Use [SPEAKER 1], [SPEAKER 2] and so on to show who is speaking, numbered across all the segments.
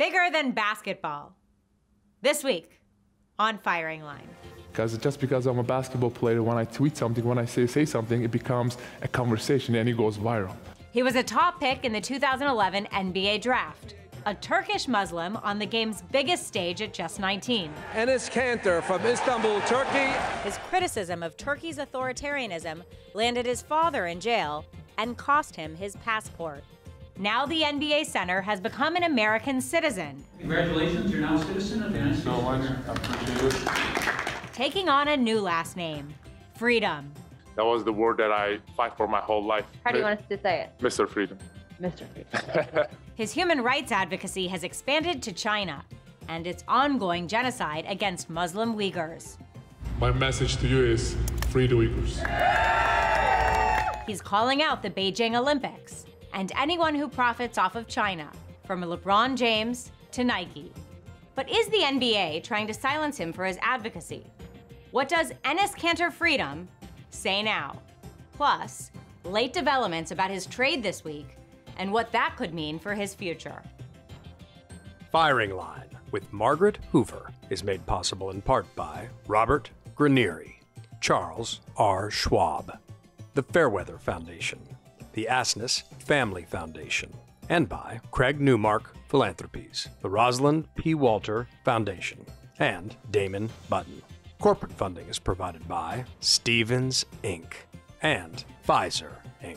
[SPEAKER 1] Bigger than basketball. This week on Firing Line.
[SPEAKER 2] Just because I'm a basketball player, when I tweet something, when I say something, it becomes a conversation and it goes viral.
[SPEAKER 1] He was a top pick in the 2011 NBA draft. A Turkish Muslim on the game's biggest stage at just 19.
[SPEAKER 3] Enes Kanter from Istanbul, Turkey.
[SPEAKER 1] His criticism of Turkey's authoritarianism landed his father in jail and cost him his passport. Now the NBA center has become an American citizen.
[SPEAKER 4] Congratulations, you're now a citizen of the United States.
[SPEAKER 2] So much, I appreciate it.
[SPEAKER 1] Taking on a new last name, Freedom.
[SPEAKER 2] That was the word that I fight for my whole life.
[SPEAKER 5] How do you want us to say it?
[SPEAKER 2] Mr. Freedom.
[SPEAKER 5] Mr. Freedom.
[SPEAKER 1] His human rights advocacy has expanded to China and its ongoing genocide against Muslim Uyghurs.
[SPEAKER 2] My message to you is free the Uyghurs.
[SPEAKER 1] He's calling out the Beijing Olympics and anyone who profits off of China, from LeBron James to Nike. But is the NBA trying to silence him for his advocacy? What does Enes Kanter Freedom say now? Plus, late developments about his trade this week and what that could mean for his future.
[SPEAKER 6] Firing Line with Margaret Hoover is made possible in part by Robert Granieri, Charles R. Schwab, the Fairweather Foundation, the Asness Family Foundation, and by Craig Newmark Philanthropies, the Rosalind P. Walter Foundation, and Damon Button. Corporate funding is provided by Stevens, Inc. and Pfizer, Inc.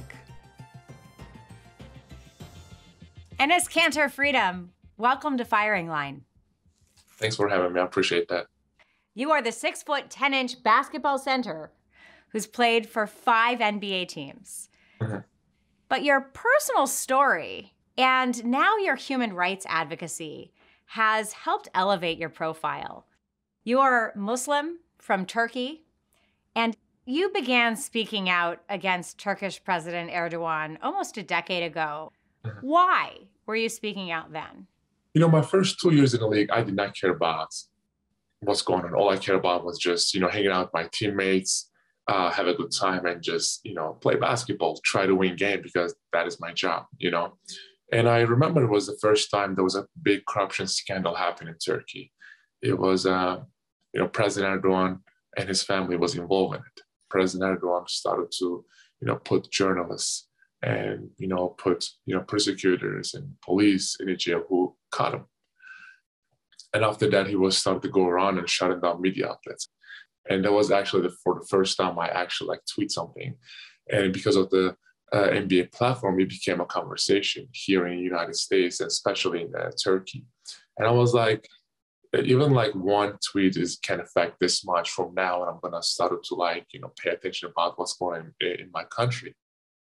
[SPEAKER 1] Enes Kanter Freedom, welcome to Firing Line.
[SPEAKER 2] Thanks for having me. I appreciate that.
[SPEAKER 1] You are the 6', 10-inch basketball center who's played for 5 NBA teams.
[SPEAKER 2] Mm-hmm.
[SPEAKER 1] But your personal story and now your human rights advocacy has helped elevate your profile. You are Muslim from Turkey, and you began speaking out against Turkish President Erdogan almost a decade ago. Why were you speaking out then?
[SPEAKER 2] You know, my first 2 years in the league, I did not care about what's going on. All I cared about was just, hanging out with my teammates, have a good time, and just, play basketball, try to win game, because that is my job, And I remember it was the first time there was a big corruption scandal happening in Turkey. It was, President Erdogan and his family was involved in it. President Erdogan started to, put journalists and, put, persecutors and police in the jail who caught him. And after that, he was starting to go around and shutting down media outlets. And that was actually for the first time I actually tweet something. And because of the NBA platform, it became a conversation here in the United States, especially in Turkey. And I was like, even one tweet can affect this much from now, and I'm gonna start to pay attention about what's going on in my country.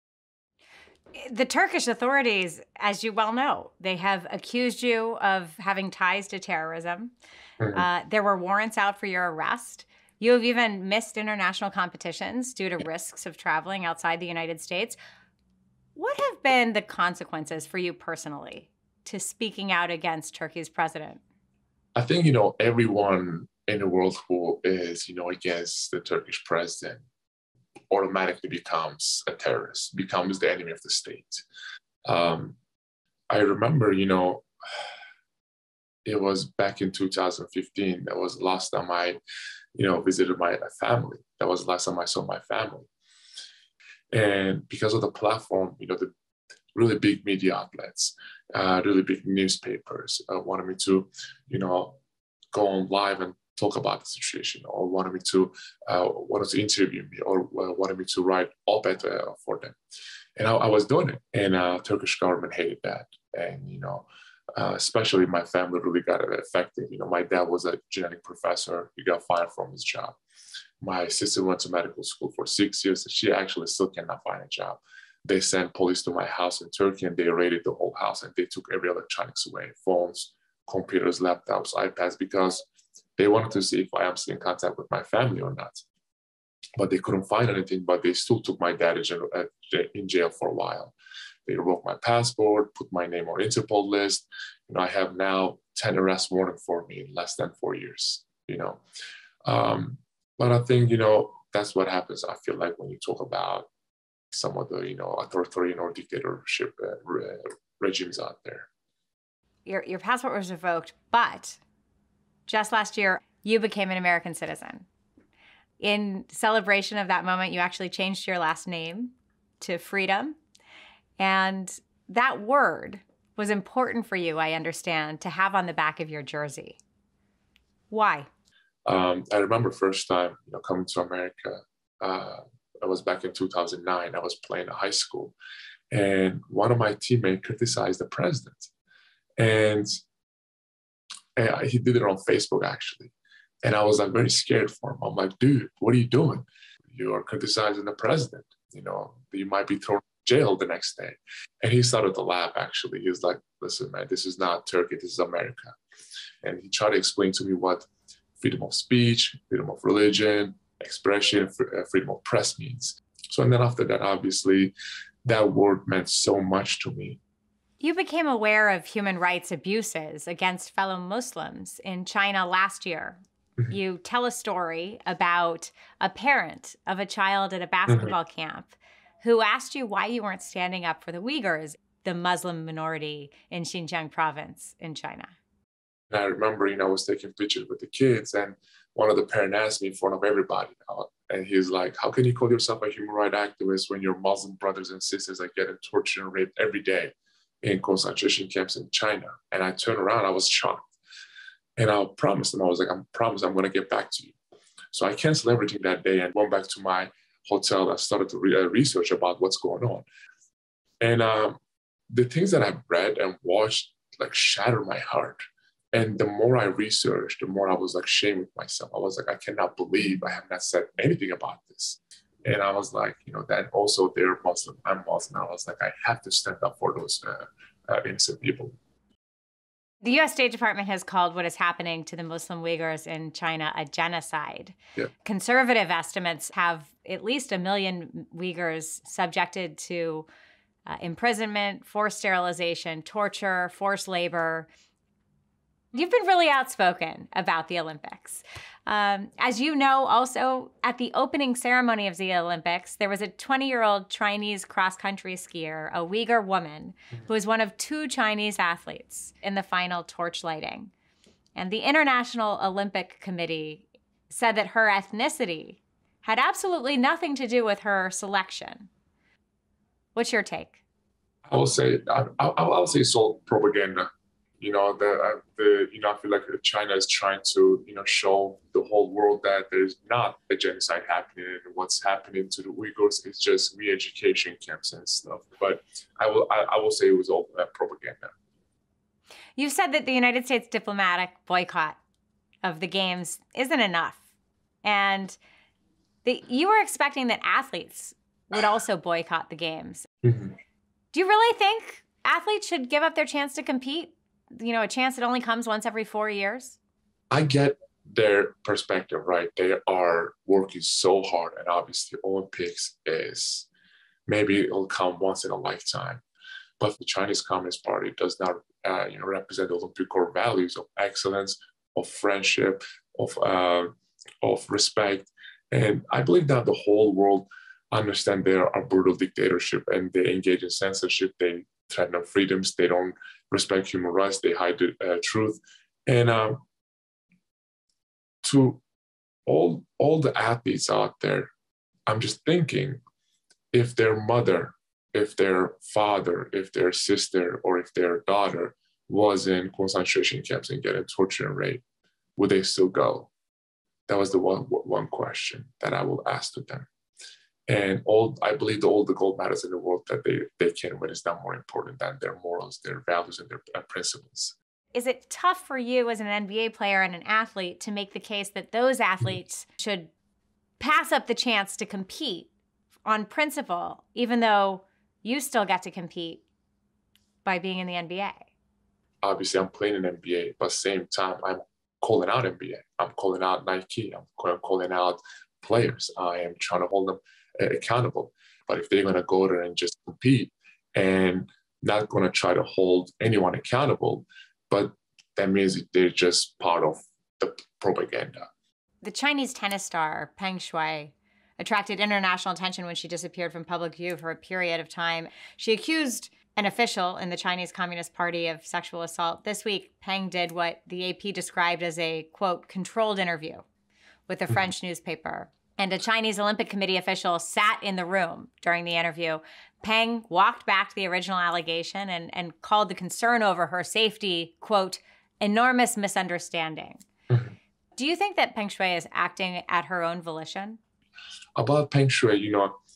[SPEAKER 1] The Turkish authorities, as you well know, they have accused you of having ties to terrorism.
[SPEAKER 2] Mm-hmm.
[SPEAKER 1] There were warrants out for your arrest. You have even missed international competitions due to risks of traveling outside the United States. What have been the consequences for you personally to speaking out against Turkey's president?
[SPEAKER 2] I think, everyone in the world who is, against the Turkish president automatically becomes a terrorist, becomes the enemy of the state. I remember, it was back in 2015. That was the last time I, visited my family. That was the last time I saw my family. And because of the platform, the really big media outlets, really big newspapers wanted me to, go on live and talk about the situation, or wanted to interview me, or wanted me to write op-ed for them. And I was doing it. And Turkish government hated that. And, especially my family really got affected. My dad was a genetic professor. He got fired from his job. My sister went to medical school for 6 years. She actually still cannot find a job. They sent police to my house in Turkey, and they raided the whole house, and they took every electronics away, phones, computers, laptops, iPads, because they wanted to see if I am still in contact with my family or not. But they couldn't find anything, but they still took my dad in jail for a while. They revoked my passport, put my name on Interpol list. I have now 10 arrest warrants for me in less than 4 years, But I think, that's what happens. I feel like when you talk about some of the, authoritarian or dictatorship regimes out there.
[SPEAKER 1] your passport was revoked, but just last year, you became an American citizen. In celebration of that moment, you actually changed your last name to Freedom. And that word was important for you, I understand, to have on the back of your jersey. Why?
[SPEAKER 2] I remember first time, coming to America. I was back in 2009. I was playing at high school, and one of my teammates criticized the president, and he did it on Facebook actually. And I was like very scared for him. I'm like, dude, what are you doing? You are criticizing the president. You might be thrown in jail the next day. And he started to laugh actually. He was like, listen, man, this is not Turkey, this is America. And he tried to explain to me what freedom of speech, freedom of religion, expression, freedom of press means. So, and then after that, obviously, that word meant so much to me.
[SPEAKER 1] You became aware of human rights abuses against fellow Muslims in China last year. Mm-hmm. You tell a story about a parent of a child at a basketball mm-hmm. camp who asked you why you weren't standing up for the Uyghurs, the Muslim minority in Xinjiang province in China.
[SPEAKER 2] And I remember, I was taking pictures with the kids, and one of the parents asked me in front of everybody, and he's like, how can you call yourself a human rights activist when your Muslim brothers and sisters are getting tortured and raped every day in concentration camps in China? And I turned around, I was shocked. And I promised him, I was like, I promise I'm going to get back to you. So I canceled everything that day and went back to my hotel. I started to research about what's going on. And the things that I've read and watched shattered my heart. And the more I researched, the more I was ashamed with myself. I was like, I cannot believe I have not said anything about this. And I was like, that also they're Muslim, I'm Muslim. I was like, I have to stand up for those innocent people.
[SPEAKER 1] The U.S. State Department has called what is happening to the Muslim Uyghurs in China a genocide. Yeah. Conservative estimates have at least 1 million Uyghurs subjected to imprisonment, forced sterilization, torture, forced labor. You've been really outspoken about the Olympics. As you know, also, at the opening ceremony of the Olympics, there was a 20-year-old Chinese cross-country skier, a Uyghur woman, who was one of 2 Chinese athletes in the final torch lighting. And the International Olympic Committee said that her ethnicity had absolutely nothing to do with her selection. What's your take?
[SPEAKER 2] I will say it's all propaganda. I feel like China is trying to, show the whole world that there's not a genocide happening, and what's happening to the Uyghurs is just re-education camps and stuff. But I will say it was all propaganda.
[SPEAKER 1] You've said that the United States diplomatic boycott of the games isn't enough, and you were expecting that athletes would also boycott the games. Mm-hmm. Do you really think athletes should give up their chance to compete? A chance that only comes once every 4 years?
[SPEAKER 2] I get their perspective, right? They are working so hard, and obviously Olympics is, maybe it'll come once in a lifetime. But the Chinese Communist Party does not, represent Olympic core values of excellence, of friendship, of respect. And I believe that the whole world understand they are a brutal dictatorship, and they engage in censorship. They threaten our freedoms. They don't respect human rights. They hide the truth. And to all the athletes out there, I'm just thinking, if their mother, if their father, if their sister, or if their daughter was in concentration camps and getting tortured and raped, would they still go? That was the one question that I will ask to them. And I believe all the gold medals in the world that they can win is not more important than their morals, their values, and their principles.
[SPEAKER 1] Is it tough for you as an NBA player and an athlete to make the case that those athletes should pass up the chance to compete on principle, even though you still get to compete by being in the NBA?
[SPEAKER 2] Obviously, I'm playing in NBA, but at the same time, I'm calling out NBA. I'm calling out Nike. I'm calling out players. I am trying to hold them accountable. But if they're going to go there and just compete and not going to try to hold anyone accountable, but that means they're just part of the propaganda.
[SPEAKER 1] The Chinese tennis star Peng Shuai attracted international attention when she disappeared from public view for a period of time. She accused an official in the Chinese Communist Party of sexual assault. This week, Peng did what the AP described as a, quote, controlled interview with a French newspaper. And a Chinese Olympic Committee official sat in the room during the interview. Peng walked back to the original allegation and called the concern over her safety, quote, enormous misunderstanding. Do you think that Peng Shuai is acting at her own volition?
[SPEAKER 2] About Peng Shuai,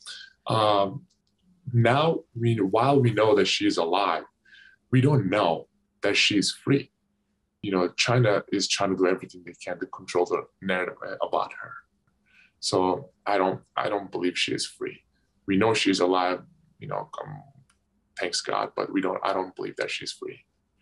[SPEAKER 2] now, while we know that she's alive, we don't know that she's free. China is trying to do everything they can to control the narrative about her. So I don't believe she is free. We know she's alive, thanks God, but I don't believe that she's free.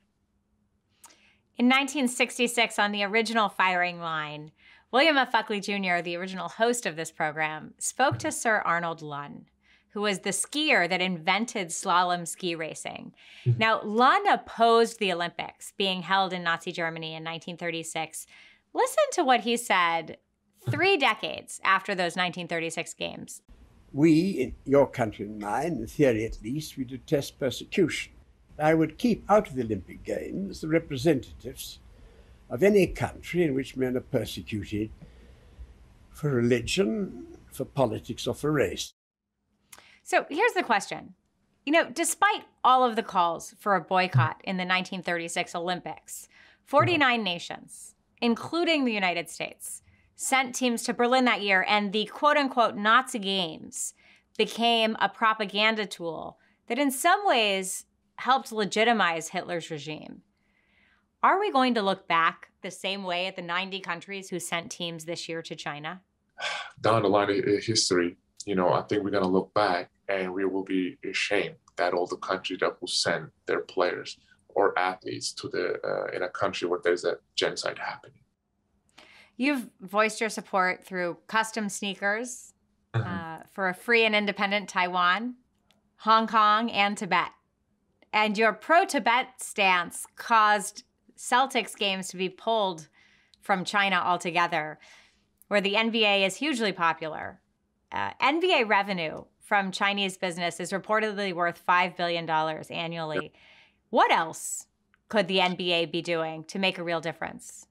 [SPEAKER 1] In 1966, on the original firing line, William F. Buckley Jr., the original host of this program, spoke to Sir Arnold Lunn, who was the skier that invented slalom ski racing. Now, Lunn opposed the Olympics being held in Nazi Germany in 1936. Listen to what he said 3 decades after those 1936 games.
[SPEAKER 7] We, in your country and mine, in theory at least, we detest persecution. I would keep out of the Olympic Games the representatives of any country in which men are persecuted for religion, for politics, or for race.
[SPEAKER 1] So here's the question. Despite all of the calls for a boycott in the 1936 Olympics, 49 nations, including the United States, sent teams to Berlin that year, and the quote-unquote Nazi Games became a propaganda tool that in some ways helped legitimize Hitler's regime. Are we going to look back the same way at the 90 countries who sent teams this year to China?
[SPEAKER 2] Down the line in history, I think we're going to look back and we will be ashamed that all the countries that will send their players or athletes to in a country where there's a genocide happening.
[SPEAKER 1] You've voiced your support through custom sneakers for a free and independent Taiwan, Hong Kong, and Tibet. And your pro-Tibet stance caused Celtics games to be pulled from China altogether, where the NBA is hugely popular. NBA revenue from Chinese business is reportedly worth $5 billion annually. What else could the NBA be doing to make a real difference?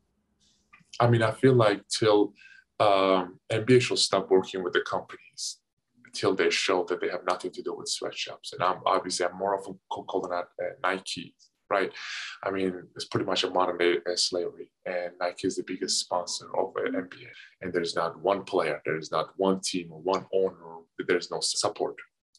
[SPEAKER 2] I feel like till NBA should stop working with the companies until they show that they have nothing to do with sweatshops. And I'm more of a coconut Nike, right? It's pretty much a modern day slavery, and Nike is the biggest sponsor of an NBA. And there's not one player, there's not one team or one owner, there's no support.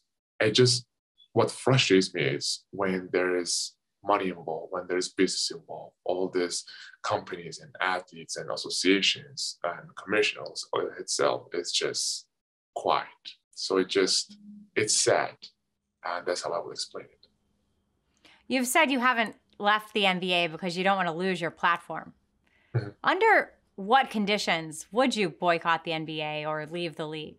[SPEAKER 2] What frustrates me is when there is money involved, when there's business involved, all these companies and athletes and associations and commissioners itself is just quiet. So it's sad. And that's how I would explain it.
[SPEAKER 1] You've said you haven't left the NBA because you don't want to lose your platform. Under what conditions would you boycott the NBA or leave the league?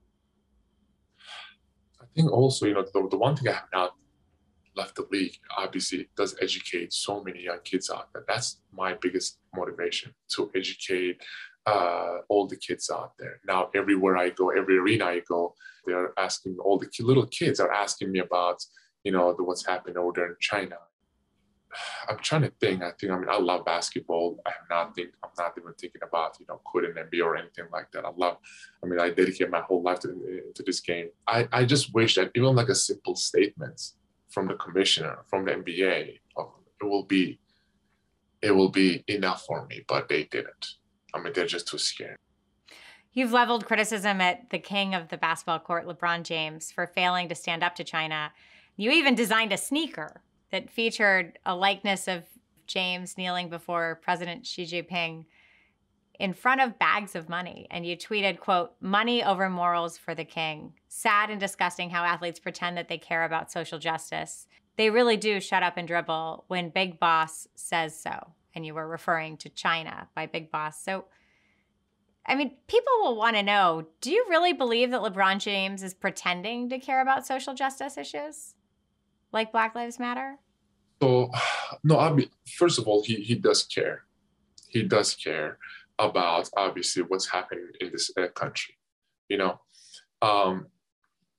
[SPEAKER 2] I think also, the one thing I have not left the league, obviously, it does educate so many young kids out there. That's my biggest motivation, to educate all the kids out there. Now, everywhere I go, every arena I go, they're asking, all the little kids are asking me about, what's happening over there in China. I'm trying to think. I love basketball. I'm not even thinking about, quitting NBA or anything like that. I dedicate my whole life to this game. I just wish that even like a simple statement from the commissioner, from the NBA, it will be enough for me, but they didn't. They're just too scared.
[SPEAKER 1] You've leveled criticism at the king of the basketball court, LeBron James, for failing to stand up to China. You even designed a sneaker that featured a likeness of James kneeling before President Xi Jinping in front of bags of money. And you tweeted, quote, "Money over morals for the king. Sad and disgusting how athletes pretend that they care about social justice. They really do shut up and dribble when Big Boss says so." And you were referring to China by Big Boss. So, people will want to know, do you really believe that LeBron James is pretending to care about social justice issues? Like Black Lives Matter?
[SPEAKER 2] So, no, first of all, he does care. He does care about, obviously, what's happening in this country.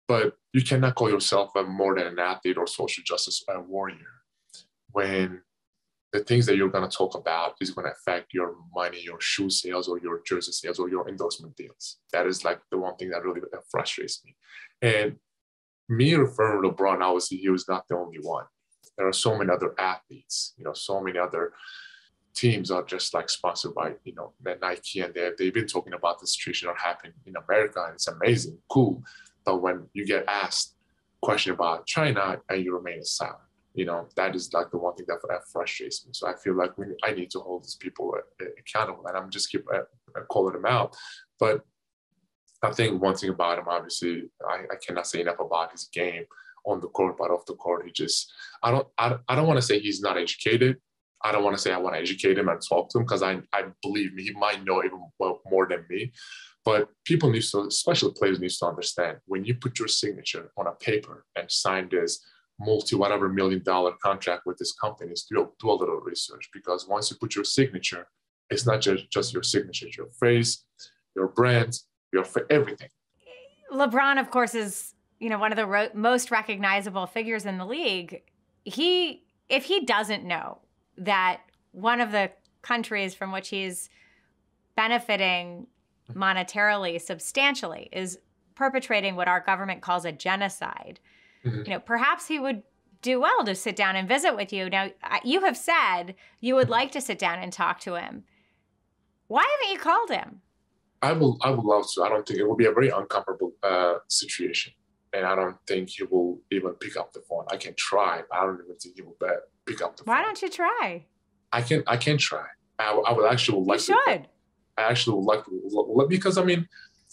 [SPEAKER 2] But you cannot call yourself more than an athlete or social justice warrior when the things that you're going to talk about is going to affect your money, your shoe sales, or your jersey sales, or your endorsement deals. That is like the one thing that really frustrates me. And me referring to LeBron, obviously, he was not the only one. There are so many other athletes, so many other teams are just like sponsored by, the Nike, and they've been talking about the situation that happened in America, and it's amazing, cool. But when you get asked a question about China and you remain silent, that is like the one thing that frustrates me. So I feel like I need to hold these people accountable, and I'm just keep calling them out. But I think one thing about him, obviously, I cannot say enough about his game on the court, but off the court, he just, I don't want to say he's not educated. I don't want to say I want to educate him and talk to him, because I believe me, he might know even more than me. But people need to, especially players, need to understand, when you put your signature on a paper and sign this multi-whatever $1 million contract with this company, do a little research, because once you put your signature, it's not just your signature, it's your face, your brand, everything.
[SPEAKER 1] LeBron, of course, is one of the most recognizable figures in the league. If he doesn't know that one of the countries from which he's benefiting monetarily, substantially, is perpetrating what our government calls a genocide, perhaps he would do well to sit down and visit with you. Now, you have said you would like to sit down and talk to him. Why haven't you called him?
[SPEAKER 2] I would love to. I don't think it will be a very uncomfortable situation. And I don't think he will even pick up the phone. I can try, but I don't even think he will pick up the phone.
[SPEAKER 1] Why don't you try?
[SPEAKER 2] I can try. I would actually like to. You should. I actually would like to, because I mean,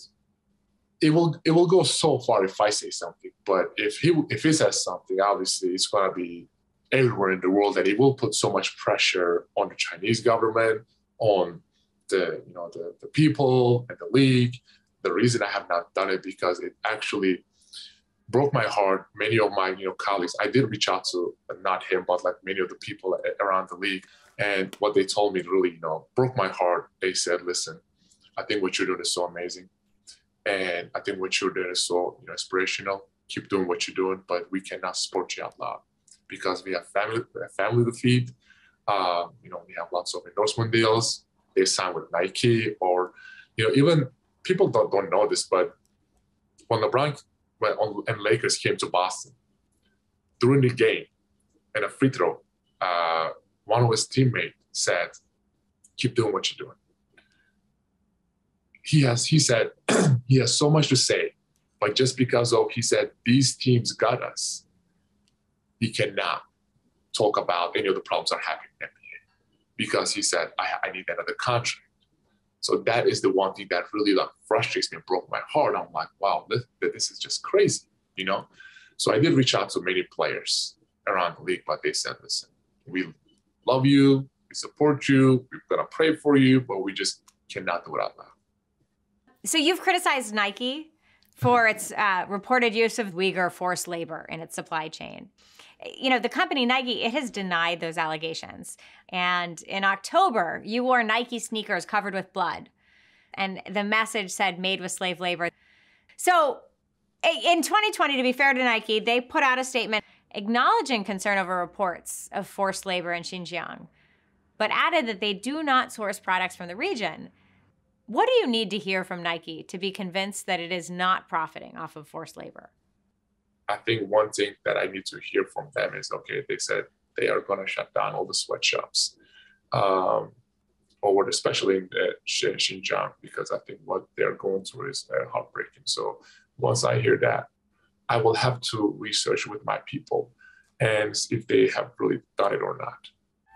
[SPEAKER 2] it will go so far if I say something. But if he says something, obviously it's going to be everywhere in the world, and it will put so much pressure on the Chinese government, on the people and the league. The reason I have not done it, because it actually broke my heart. Many of my colleagues, I did reach out to, not him, but like many of the people around the league, and what they told me really broke my heart. They said, listen, I think what you're doing is so amazing, and I think what you're doing is so inspirational. Keep doing what you're doing, but we cannot support you out loud, because we have family to feed. We have lots of endorsement deals. They sign with Nike, or even people don't know this, but when LeBron and Lakers came to Boston, during the game, in a free throw, one of his teammates said, "Keep doing what you're doing." He said he has so much to say, but just because he said these teams got us, he cannot talk about any of the problems that are happening in the NBA, because he said, I need another contract. So that is the one thing that really frustrates me and broke my heart. I'm like, wow, this is just crazy, So I did reach out to many players around the league, but they said, listen, we love you, we support you, we're going to pray for you, but we just cannot do it out loud.
[SPEAKER 1] So you've criticized Nike for its reported use of Uyghur forced labor in its supply chain. The company Nike, it has denied those allegations. And in October, you wore Nike sneakers covered with blood. And the message said, made with slave labor. So in 2020, to be fair to Nike, they put out a statement acknowledging concern over reports of forced labor in Xinjiang, but added that they do not source products from the region. What do you need to hear from Nike to be convinced that it is not profiting off of forced labor?
[SPEAKER 2] I think one thing that I need to hear from them is, okay, they said they are going to shut down all the sweatshops, especially in Xinjiang, because I think what they're going through is heartbreaking. So once I hear that, I will have to research with my people and see if they have really done it or not.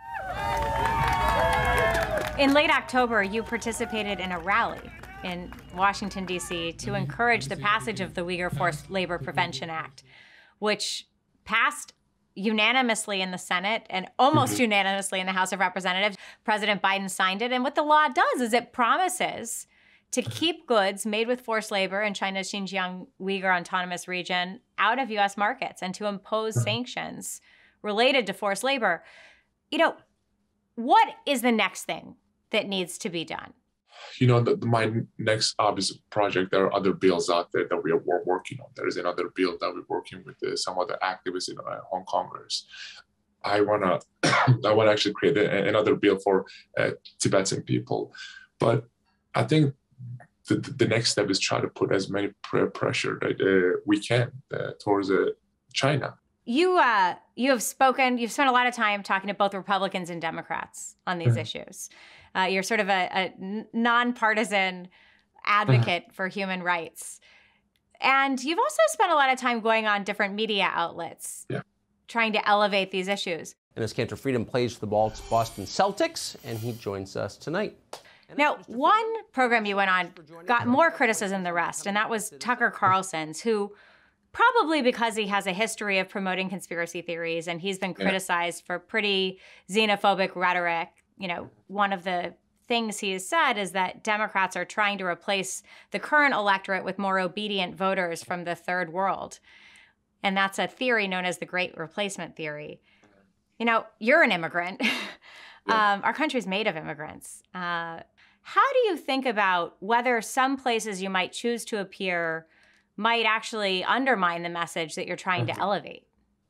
[SPEAKER 1] In late October, you participated in a rally in Washington, D.C. to encourage the passage of the Uyghur Forced Labor Prevention Act, which passed unanimously in the Senate and almost unanimously in the House of Representatives. President Biden signed it. And what the law does is it promises to keep goods made with forced labor in China's Xinjiang Uyghur Autonomous Region out of U.S. markets and to impose sanctions related to forced labor. What is the next thing that needs to be done?
[SPEAKER 2] my next obvious project, there are other bills out there that we are working on. There is another bill that we're working with some other activists in Hong Kongers. I wanna actually create another bill for Tibetan people, but I think the next step is try to put as many pressure that we can towards China.
[SPEAKER 1] You've spent a lot of time talking to both Republicans and Democrats on these issues. You're sort of a nonpartisan advocate for human rights. And you've also spent a lot of time going on different media outlets, trying to elevate these issues.
[SPEAKER 8] Enes Kanter Freedom plays for the Boston Celtics, and he joins us tonight.
[SPEAKER 1] Now, one program you went on got more criticism than the rest, and that was Tucker Carlson's, who probably because he has a history of promoting conspiracy theories and he's been criticized for pretty xenophobic rhetoric. One of the things he has said is that Democrats are trying to replace the current electorate with more obedient voters from the third world. And that's a theory known as the Great Replacement Theory. You're an immigrant. Our country's made of immigrants. How do you think about whether some places you might choose to appear might actually undermine the message that you're trying to elevate?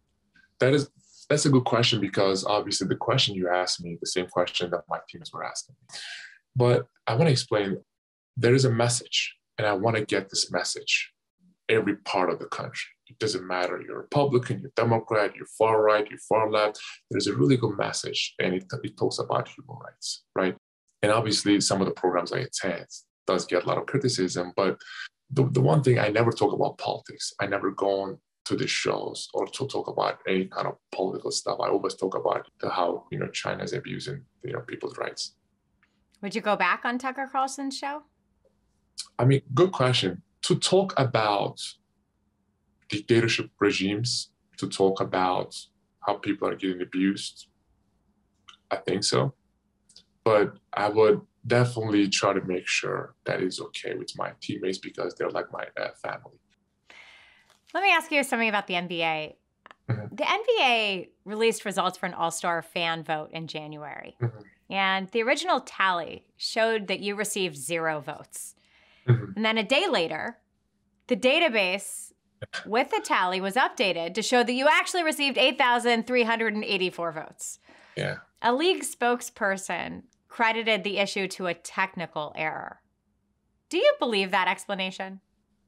[SPEAKER 2] That's a good question, because obviously the question you asked me, the same question that my teams were asking me. But I want to explain, there is a message, and I want to get this message every part of the country. It doesn't matter, you're Republican, you're Democrat, you're far right, you're far left. There's a really good message, and it talks about human rights, right? And obviously some of the programs I attend does get a lot of criticism, but the one thing, I never talk about politics. I never go on to the shows or to talk about any kind of political stuff. I always talk about how China is abusing people's rights.
[SPEAKER 1] Would you go back on Tucker Carlson's show?
[SPEAKER 2] I mean, good question. To talk about dictatorship regimes, to talk about how people are getting abused, I think so. But I would definitely try to make sure that is okay with my teammates, because they're like my family.
[SPEAKER 1] Let me ask you something about the NBA. The NBA released results for an All-Star fan vote in January. And the original tally showed that you received 0 votes. And then a day later, the database with the tally was updated to show that you actually received 8,384 votes.
[SPEAKER 2] Yeah.
[SPEAKER 1] A league spokesperson credited the issue to a technical error. Do you believe that explanation?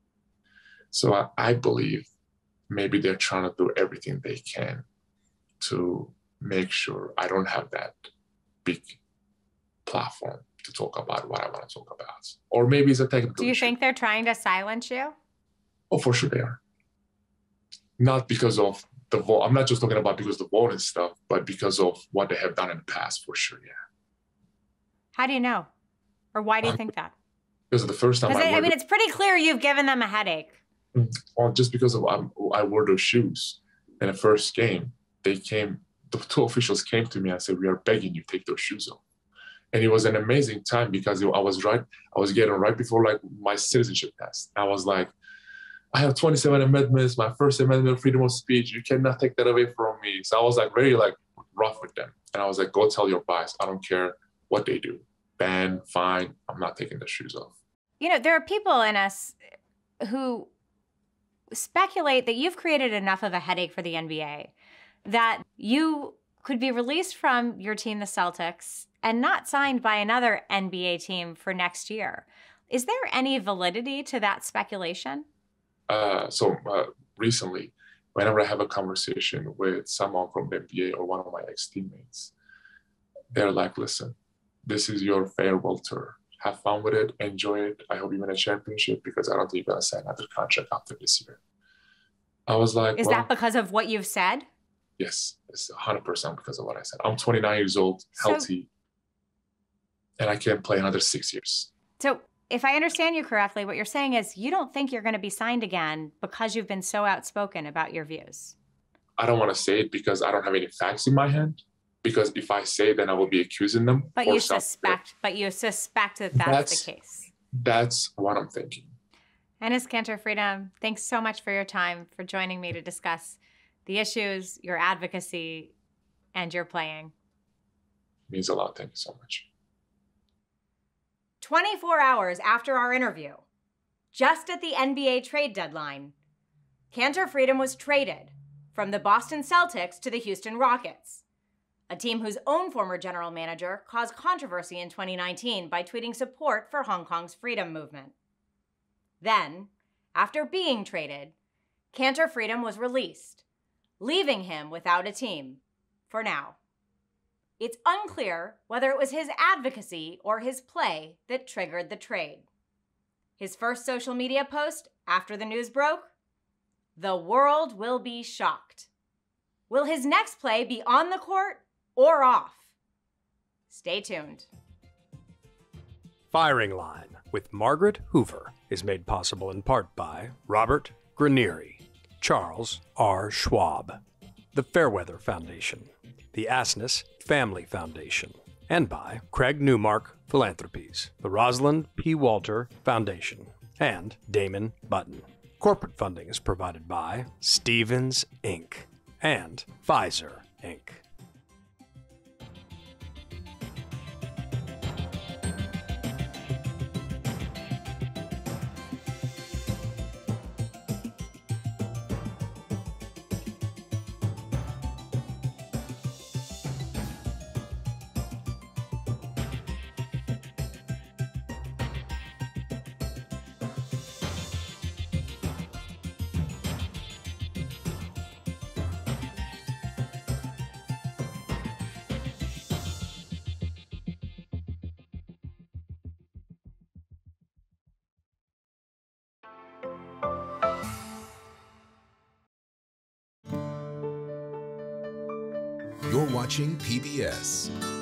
[SPEAKER 2] So I believe maybe they're trying to do everything they can to make sure I don't have that big platform to talk about what I want to talk about. Or maybe it's a technical
[SPEAKER 1] Do you
[SPEAKER 2] issue.
[SPEAKER 1] think they're trying to silence you?
[SPEAKER 2] Oh, for sure they are. Not because of the vote. I'm not just talking about because of the vote and stuff, but because of what they have done in the past, for sure, yeah.
[SPEAKER 1] How do you know? Or why do you think that?
[SPEAKER 2] Because of the first time
[SPEAKER 1] I mean, it's pretty clear you've given them a headache.
[SPEAKER 2] Well, just because of I wore those shoes in the first game, the 2 officials came to me and said, "We are begging you, take those shoes off." And it was an amazing time, because I was getting right before my citizenship test. I was like, I have 27 amendments, my first amendment, freedom of speech. You cannot take that away from me. So I was very rough with them. And I was like, go tell your boss, I don't care what they do. Ban, fine, I'm not taking the shoes off.
[SPEAKER 1] There are people in us who speculate that you've created enough of a headache for the NBA that you could be released from your team, the Celtics, and not signed by another NBA team for next year. Is there any validity to that speculation?
[SPEAKER 2] Recently, whenever I have a conversation with someone from the NBA or one of my ex-teammates, they're like, listen, this is your farewell tour. Have fun with it, enjoy it. I hope you win a championship, because I don't think you're going to sign another contract after this year. I was like,
[SPEAKER 1] Is that because of what you've said?
[SPEAKER 2] Yes, it's 100% because of what I said. I'm 29 years old, healthy, and I can't play another 6 years.
[SPEAKER 1] So if I understand you correctly, what you're saying is you don't think you're going to be signed again because you've been so outspoken about your views.
[SPEAKER 2] I don't want to say it because I don't have any facts in my hand. Because if I say, then I will be accusing them.
[SPEAKER 1] But you suspect that that's the case.
[SPEAKER 2] That's what I'm thinking.
[SPEAKER 1] Enes Kanter Freedom, thanks so much for your time, for joining me to discuss the issues, your advocacy, and your playing.
[SPEAKER 2] It means a lot. Thank you so much.
[SPEAKER 1] 24 hours after our interview, just at the NBA trade deadline, Kanter Freedom was traded from the Boston Celtics to the Houston Rockets, a team whose own former general manager caused controversy in 2019 by tweeting support for Hong Kong's freedom movement. Then, after being traded, Kanter Freedom was released, leaving him without a team, for now. It's unclear whether it was his advocacy or his play that triggered the trade. His first social media post after the news broke? The world will be shocked. Will his next play be on the court or off? Stay tuned.
[SPEAKER 6] Firing Line with Margaret Hoover is made possible in part by Robert Granieri, Charles R. Schwab, the Fairweather Foundation, the Asness Family Foundation, and by Craig Newmark Philanthropies, the Rosalind P. Walter Foundation, and Damon Button. Corporate funding is provided by Stevens, Inc. and Pfizer, Inc.
[SPEAKER 9] You're watching PBS.